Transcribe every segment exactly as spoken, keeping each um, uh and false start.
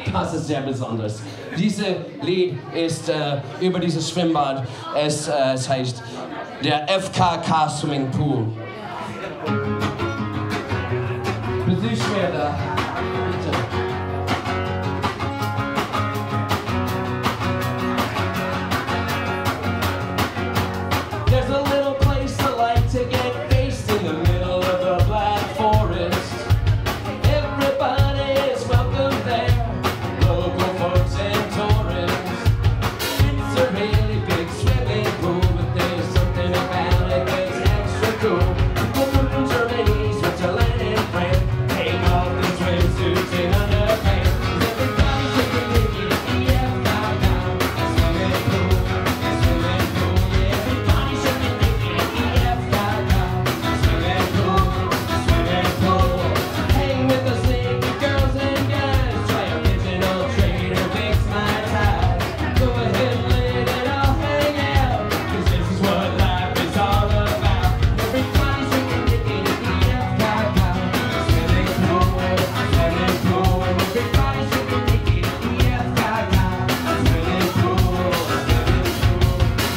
Podcast ist sehr besonders. Dieses Lied ist äh, über dieses Schwimmbad. Es, äh, es heißt der F K K Swimming Pool. Besuch mir da, bitte. There's a little place I like to get based in the middle of the Black Forest. Everybody is welcome there, local folks and tourists. It's a really big swimming pool, but there's something about it that's extra cool. People from Germany, Switzerland and France take off the swimsuits and underpants. Everybody's taking pictures at the F K K swimming pool, swimming pool. Yeah, everybody's taking pictures at the F K K swimming pool, swimming pool. Hang with the sneaky girls and guys, try original trainer, fix my ties. Go ahead and let it all hang out, 'cause this is what life is all about. Everybody's drinking Mickey at the F K K swimming pool, swimming pool. Everybody's drinking Mickey at the F K K swimming pool, swimming pool.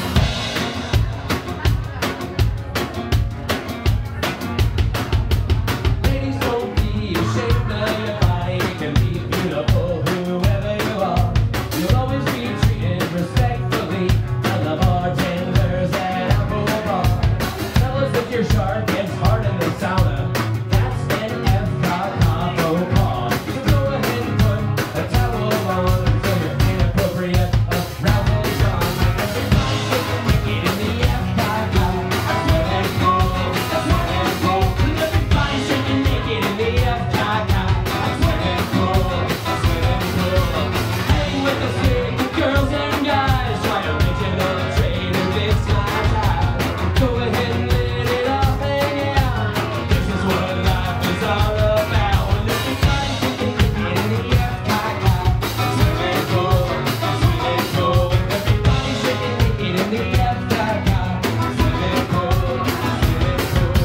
Ladies, don't be ashamed of your body. You can be beautiful, whoever you are. You'll always be treated respectfully by the bartenders at Apple Bar. Fellas, if your shark gets hard in the sauna, that's an F K K faux pas. So go ahead and put a towel on until your inappropriate arousal is gone. Everybody's taking Mickey in the F K K swimming pool, swimming pool. Everybody's taking Mickey in the F K K swimming pool, swimming pool. Hang with the sticky girls and guys, try original trainer, fix my ties. Go ahead and let it all hang out. This is what life is all about. And everybody's taking Mickey in the F K K swimming pool, swimming pool. Everybody's taking Mickey in the F K K swimming pool, swimming pool.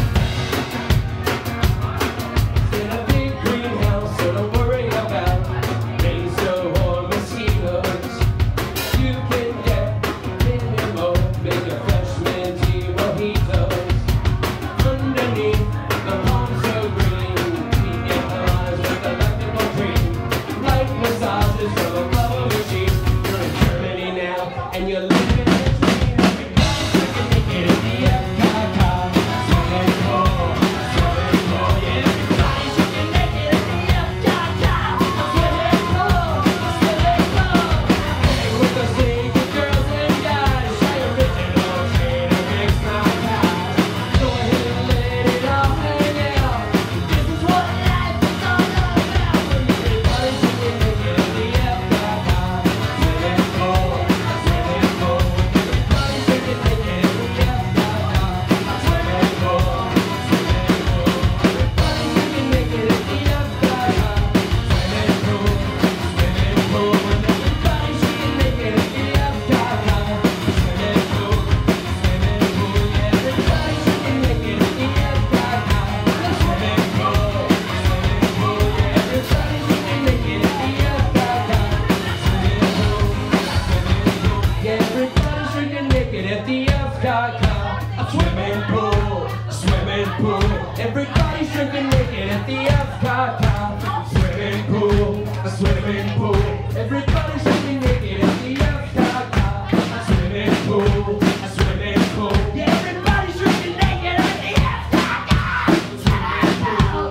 In a big greenhouse, so don't worry about rain, snow, or mosquitoes. You can get minimal, make a freshman tea mojitos. Underneath the palm so green, we get the eyes with electrical dream. Light massages from a bubble machine. You're in Germany now, and you're living a dream. Everybody's drinking Mickey at the F K K swimming pool, swimming pool. Yeah, everybody's drinking Mickey at the F K K swimming pool, swimming pool. Hang with the sneaky girls and guys, try original trainer, fix my ties. Go ahead and let it all hang out. This is what life is all about. Everybody's drinking Mickey at the F K K swimming pool, swimming pool. Everybody's drinking Mickey at the F K K swimming pool, swimming pool. Everybody's drinking Mickey at the F K K swimming pool, swimming pool. Everybody's drinking Mickey at the F K K swimming pool, swimming pool. Yeah, everybody's drinking Mickey at the F K K swimming pool, swimming pool. Yeah, everybody's drinking Mickey at the F K K swimming pool, swimming pool. Yeah, everybody's drinking Mickey at the F K K swimming pool, swimming pool. Everybody's drinking Mickey at the F K K swimming pool, swimming pool. Everybody's drinking Mickey at the F K K swimming pool, swimming pool. Yeah, everybody's drinking naked at the F K K swimming pool,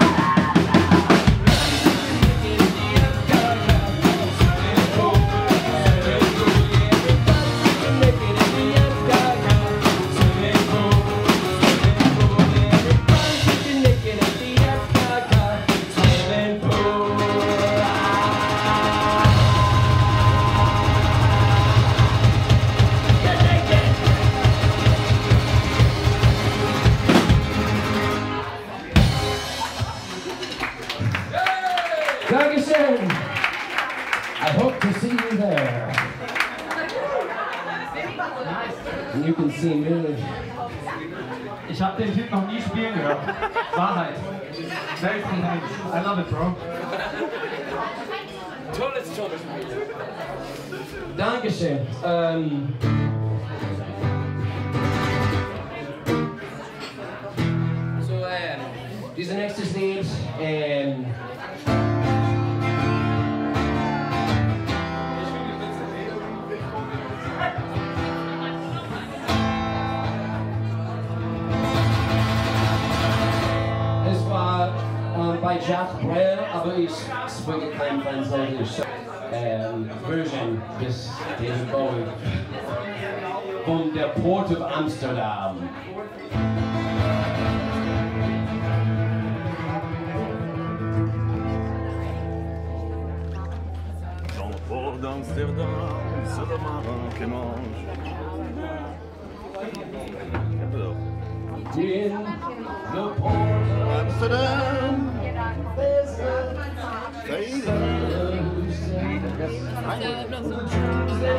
swimming pool. Dankeschön. I hope to see you there. And you can see me. Ich habe den Typ noch nie spielen gehört. Wahrheit. Very nice. I love it, bro. Dankeschön. Ähm, so, äh, dieses nächste Lied, ähm, es war ähm, bei Jack Brel, aber ich spreche kein Französisch. Ähm, Version des David Bowie von der Port of Amsterdam. Dans le port d'Amsterdam, c'est le marin qui mange. In the port of Amsterdam, there's a sailor. sailor.